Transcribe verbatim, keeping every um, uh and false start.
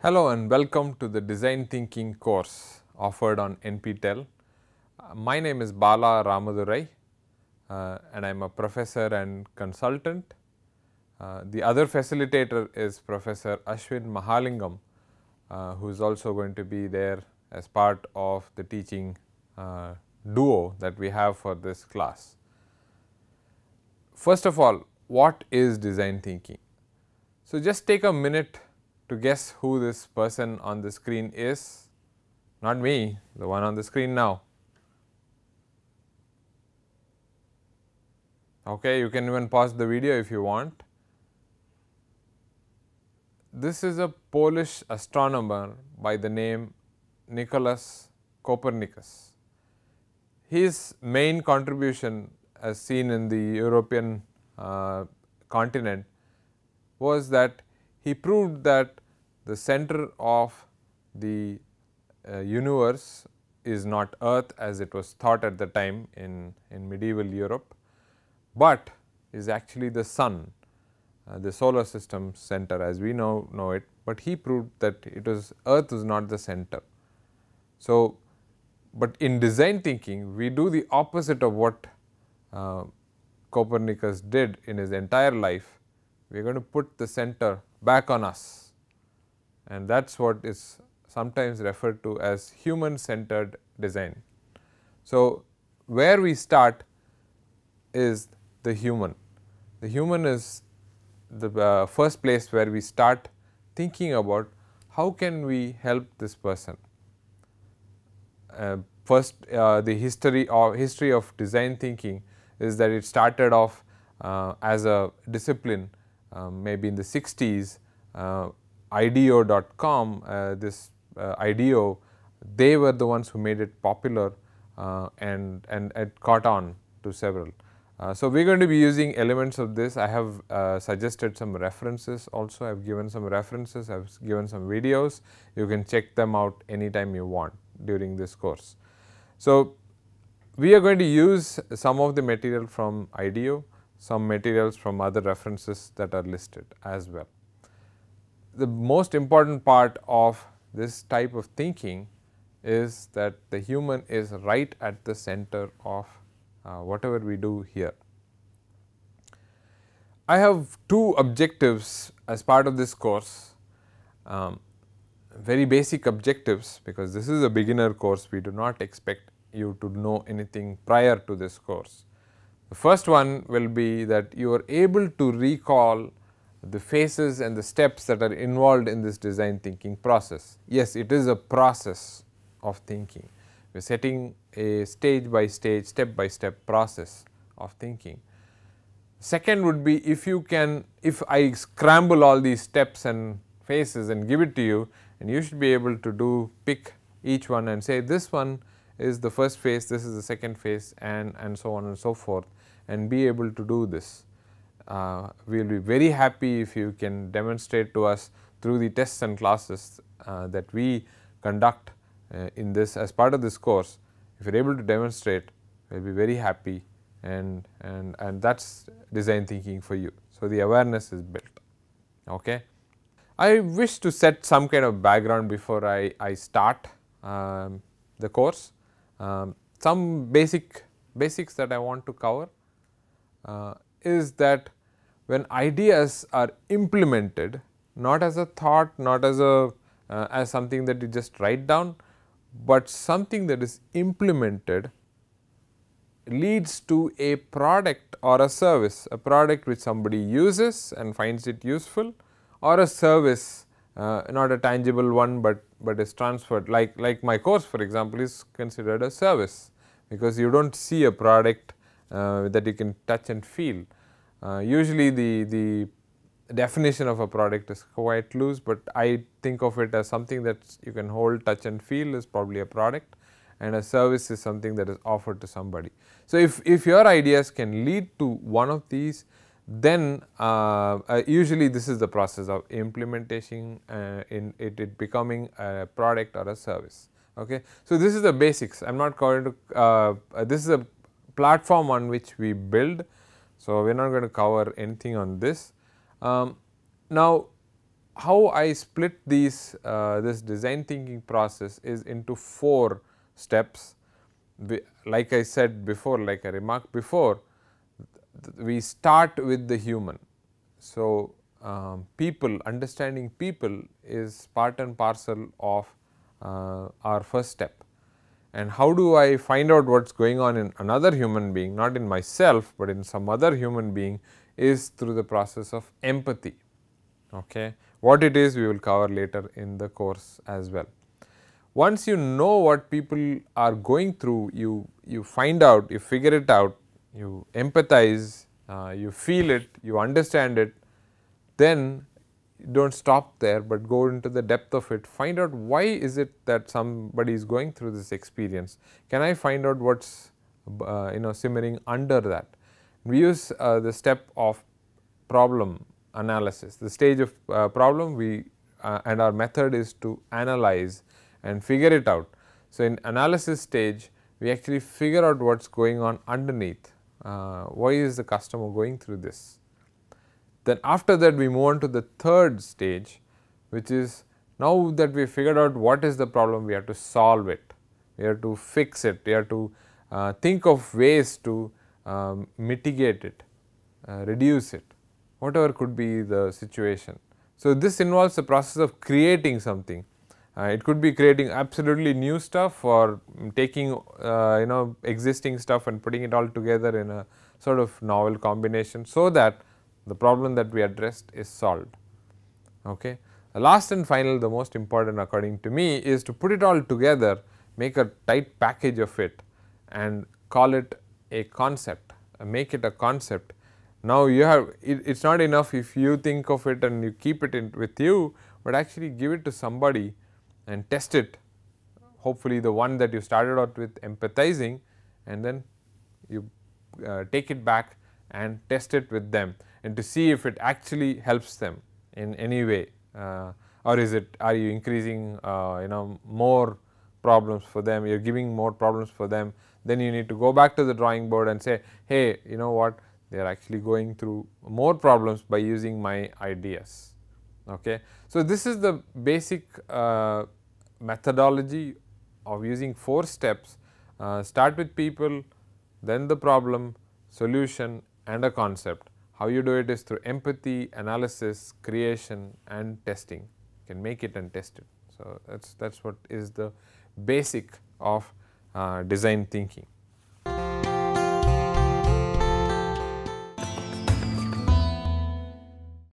Hello and welcome to the design thinking course offered on N P T E L. Uh, my name is Bala Ramadurai uh, and I am a professor and consultant. Uh, the other facilitator is Professor Ashwin Mahalingam, uh, who is also going to be there as part of the teaching uh, duo that we have for this class. First of all, what is design thinking? So, just take a minute to guess who this person on the screen is. Not me, the one on the screen now. Okay, you can even pause the video if you want. This is a Polish astronomer by the name Nicholas Copernicus. His main contribution, as seen in the European uh, continent, was that he proved that the center of the uh, universe is not Earth as it was thought at the time in, in medieval Europe, but is actually the Sun, uh, the solar system center as we know, know it, but he proved that it was Earth was not the center. So, but in design thinking we do the opposite of what uh, Copernicus did in his entire life. We are going to put the center back on us, and that is what is sometimes referred to as human centered design. So, where we start is the human. The human is the uh, first place where we start thinking about how can we help this person. Uh, first uh, the history of history of design thinking is that it started off uh, as a discipline. Um, maybe in the sixties, uh, I D E O dot com, uh, this uh, I D E O, they were the ones who made it popular uh, and, and it caught on to several. Uh, so, we are going to be using elements of this. I have uh, suggested some references also, I have given some references, I have given some videos, you can check them out anytime you want during this course. So, we are going to use some of the material from I D E O, some materials from other references that are listed as well. The most important part of this type of thinking is that the human is right at the center of uh, whatever we do here. I have two objectives as part of this course, um, very basic objectives, because this is a beginner course. We do not expect you to know anything prior to this course. The first one will be that you are able to recall the phases and the steps that are involved in this design thinking process. Yes, it is a process of thinking. We are setting a stage by stage, step by step process of thinking. Second would be, if you can, if I scramble all these steps and phases and give it to you, and you should be able to do pick each one and say this one is the first phase, this is the second phase, and, and so on and so forth, and be able to do this. Uh, we will be very happy if you can demonstrate to us through the tests and classes uh, that we conduct uh, in this as part of this course. If you are able to demonstrate, we will be very happy, and, and, and that is design thinking for you. So, the awareness is built. Okay. I wish to set some kind of background before I, I start um, the course. Um, some basic basics that I want to cover uh, is that when ideas are implemented, not as a thought, not as a uh, as something that you just write down, but something that is implemented leads to a product or a service, a product which somebody uses and finds it useful, or a service, uh, not a tangible one, but, but is transferred, like, like my course for example is considered a service, because you do not see a product uh, that you can touch and feel. Uh, usually the, the definition of a product is quite loose, but I think of it as something that you can hold, touch and feel is probably a product, and a service is something that is offered to somebody. So, if, if your ideas can lead to one of these, then uh, uh, usually this is the process of implementation uh, in it, it becoming a product or a service. Okay. So, this is the basics. I am not going to uh, uh, this is a platform on which we build. So, we are not going to cover anything on this. Um, now, how I split these uh, this design thinking process is into four steps. We, like I said before, like I remarked before, we start with the human. So, um, people, understanding people is part and parcel of uh, our first step. And how do I find out what is going on in another human being, not in myself, but in some other human being, is through the process of empathy. Okay. What it is, we will cover later in the course as well. Once you know what people are going through, you, you find out, you figure it out, you empathize, uh, you feel it, you understand it, then do not stop there, but go into the depth of it, find out why is it that somebody is going through this experience. Can I find out what is uh, you know simmering under that? We use uh, the step of problem analysis. The stage of uh, problem, we uh, and our method is to analyze and figure it out. So, in analysis stage, we actually figure out what is going on underneath. Uh, why is the customer going through this? Then after that, we move on to the third stage, which is now that we figured out what is the problem, we have to solve it, we have to fix it, we have to uh, think of ways to um, mitigate it, uh, reduce it, whatever could be the situation. So, this involves the process of creating something. Uh, it could be creating absolutely new stuff, or taking uh, you know existing stuff and putting it all together in a sort of novel combination, so that the problem that we addressed is solved. Okay. The last and final, the most important according to me, is to put it all together, make a tight package of it and call it a concept, uh, make it a concept. Now, you have it, it is not enough if you think of it and you keep it in with you, but actually give it to somebody and test it, hopefully the one that you started out with empathizing, and then you uh, take it back and test it with them, and to see if it actually helps them in any way, uh, or is it, are you increasing uh, you know more problems for them, you are giving more problems for them. Then you need to go back to the drawing board and say, hey, you know what, they are actually going through more problems by using my ideas. Okay. So, this is the basic uh, methodology of using four steps. Uh, start with people, then the problem, solution and a concept. How you do it is through empathy, analysis, creation and testing. You can make it and test it. So, that is that is what is the basic of uh, design thinking.